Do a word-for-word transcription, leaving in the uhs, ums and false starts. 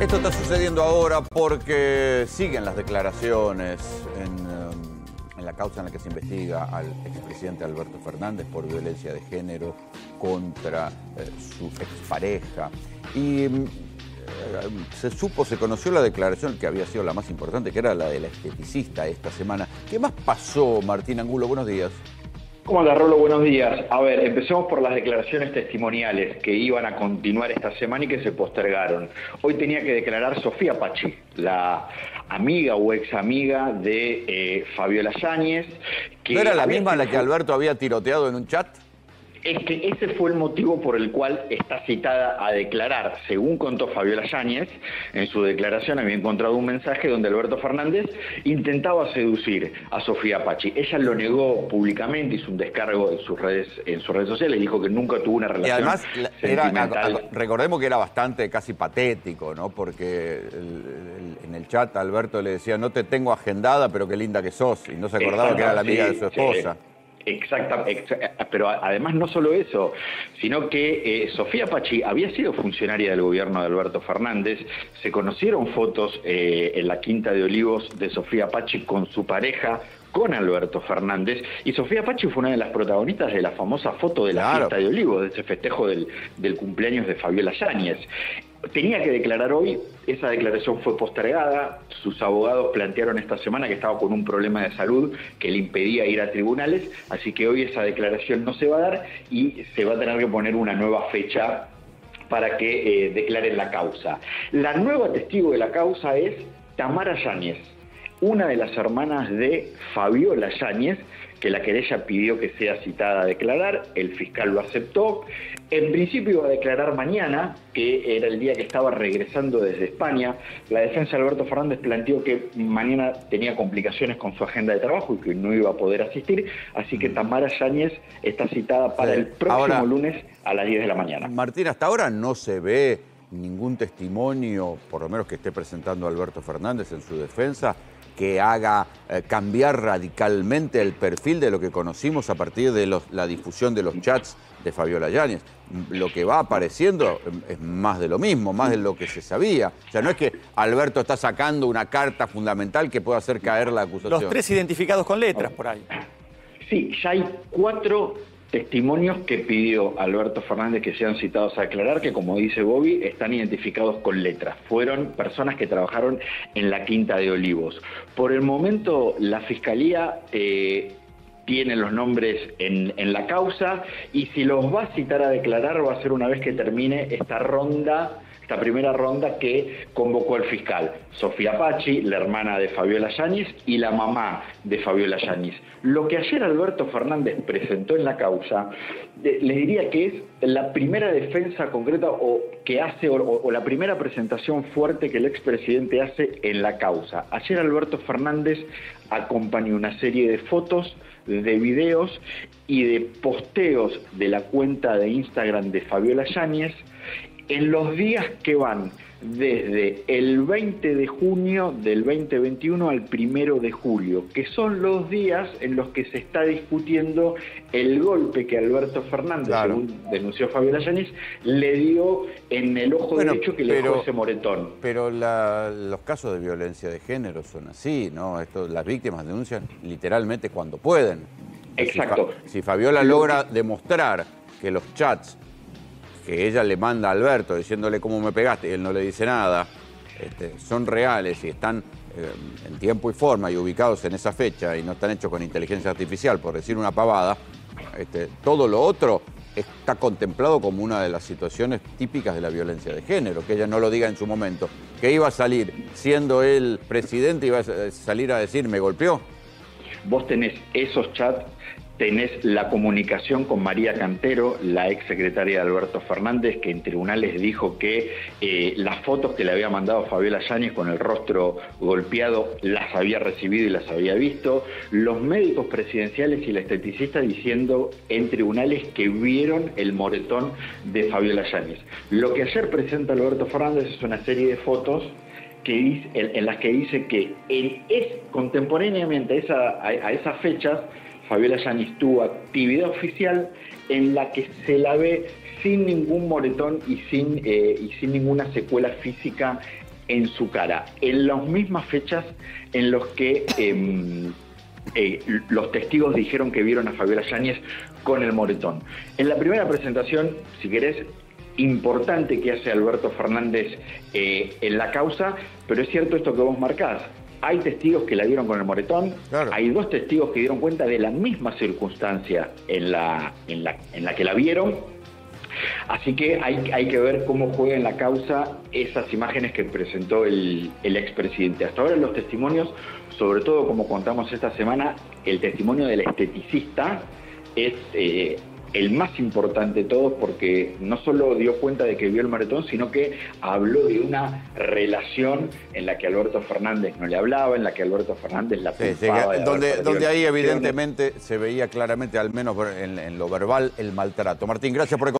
Esto está sucediendo ahora porque siguen las declaraciones en, en la causa en la que se investiga al expresidente Alberto Fernández por violencia de género contra eh, su expareja. Y eh, se supo, se conoció la declaración que había sido la más importante, que era la de la esteticista esta semana. ¿Qué más pasó, Martín Angulo? Buenos días. ¿Cómo anda, Rolo? Buenos días. A ver, empecemos por las declaraciones testimoniales que iban a continuar esta semana y que se postergaron. Hoy tenía que declarar Sofía Pachi, la amiga o ex amiga de eh, Fabiola Yáñez. Que ¿No era la misma a la que Alberto había tiroteado en un chat? Es que ese fue el motivo por el cual está citada a declarar. Según contó Fabiola Yáñez, en su declaración había encontrado un mensaje donde Alberto Fernández intentaba seducir a Sofía Pachi. Ella lo negó públicamente, hizo un descargo en sus redes, en sus redes sociales, dijo que nunca tuvo una relación y además, sentimental. Era, recordemos que era bastante casi patético, ¿no? Porque el, el, en el chat Alberto le decía, no te tengo agendada, pero qué linda que sos, y no se acordaba que era la amiga sí, de su esposa. Sí. Exacta, exa, pero además no solo eso, sino que eh, Sofía Pachi había sido funcionaria del gobierno de Alberto Fernández. Se conocieron fotos eh, en la Quinta de Olivos de Sofía Pachi con su pareja, con Alberto Fernández, y Sofía Pachi fue una de las protagonistas de la famosa foto de la claro. Fiesta de Olivos, de ese festejo del, del cumpleaños de Fabiola Yáñez. Tenía que declarar hoy, esa declaración fue postergada, sus abogados plantearon esta semana que estaba con un problema de salud que le impedía ir a tribunales, así que hoy esa declaración no se va a dar y se va a tener que poner una nueva fecha para que eh, declaren la causa. La nueva testigo de la causa es Tamara Yáñez, una de las hermanas de Fabiola Yáñez, que la querella pidió que sea citada a declarar, el fiscal lo aceptó. En principio iba a declarar mañana, que era el día que estaba regresando desde España. La defensa de Alberto Fernández planteó que mañana tenía complicaciones con su agenda de trabajo y que no iba a poder asistir, así que Tamara Yáñez está citada para sí. el próximo ahora, lunes a las diez de la mañana. Martín, hasta ahora no se ve ningún testimonio, por lo menos que esté presentando Alberto Fernández en su defensa, que haga eh, cambiar radicalmente el perfil de lo que conocimos a partir de los, la difusión de los chats de Fabiola Yáñez. Lo que va apareciendo es más de lo mismo, más de lo que se sabía. O sea, no es que Alberto está sacando una carta fundamental que pueda hacer caer la acusación. Los tres identificados con letras por ahí. Sí, ya hay cuatro testimonios que pidió Alberto Fernández que sean citados a declarar, que como dice Bobby, están identificados con letras. Fueron personas que trabajaron en la Quinta de Olivos. Por el momento, la Fiscalía eh, tiene los nombres en, en la causa y si los va a citar a declarar va a ser una vez que termine esta ronda, esta primera ronda que convocó el fiscal. Sofía Pachi, la hermana de Fabiola Yáñez, y la mamá de Fabiola Yáñez. Lo que ayer Alberto Fernández presentó en la causa, les diría que es la primera defensa concreta o que hace, o, o la primera presentación fuerte que el expresidente hace en la causa. Ayer Alberto Fernández acompañó una serie de fotos, de videos y de posteos de la cuenta de Instagram de Fabiola Yáñez, en los días que van desde el veinte de junio del veinte veintiuno al primero de julio, que son los días en los que se está discutiendo el golpe que Alberto Fernández, claro. según denunció Fabiola Yáñez, le dio en el ojo bueno, derecho que le pero, dejó ese moretón. Pero la, los casos de violencia de género son así, ¿no? Esto, las víctimas denuncian literalmente cuando pueden. Exacto. Si, si Fabiola logra demostrar que los chats que ella le manda a Alberto diciéndole cómo me pegaste y él no le dice nada, este, son reales y están eh, en tiempo y forma y ubicados en esa fecha y no están hechos con inteligencia artificial, por decir una pavada, este, todo lo otro está contemplado como una de las situaciones típicas de la violencia de género, que ella no lo diga en su momento, que iba a salir, siendo él presidente, iba a salir a decir, me golpeó. Vos tenés esos chats, tenés la comunicación con María Cantero, la ex secretaria de Alberto Fernández, que en tribunales dijo que eh, las fotos que le había mandado Fabiola Yáñez con el rostro golpeado las había recibido y las había visto. Los médicos presidenciales y la esteticista diciendo en tribunales que vieron el moretón de Fabiola Yáñez. Lo que ayer presenta Alberto Fernández es una serie de fotos que dice, en, en las que dice que en, es, contemporáneamente a, esa, a, a esas fechas Fabiola Yáñez tuvo actividad oficial en la que se la ve sin ningún moretón y sin, eh, y sin ninguna secuela física en su cara, en las mismas fechas en los que eh, eh, los testigos dijeron que vieron a Fabiola Yáñez con el moretón. En la primera presentación, si querés, importante que hace Alberto Fernández eh, en la causa, pero es cierto esto que vos marcás. Hay testigos que la vieron con el moretón, claro. Hay dos testigos que dieron cuenta de la misma circunstancia en la, en la, en la que la vieron. Así que hay, hay que ver cómo juega en la causa esas imágenes que presentó el, el expresidente. Hasta ahora los testimonios, sobre todo como contamos esta semana, el testimonio del esteticista es eh, el más importante de todos, porque no solo dio cuenta de que vio el moretón, sino que habló de una relación en la que Alberto Fernández no le hablaba, en la que Alberto Fernández la sí, sí, donde, donde ahí evidentemente se veía claramente, al menos en, en lo verbal, el maltrato. Martín, gracias por el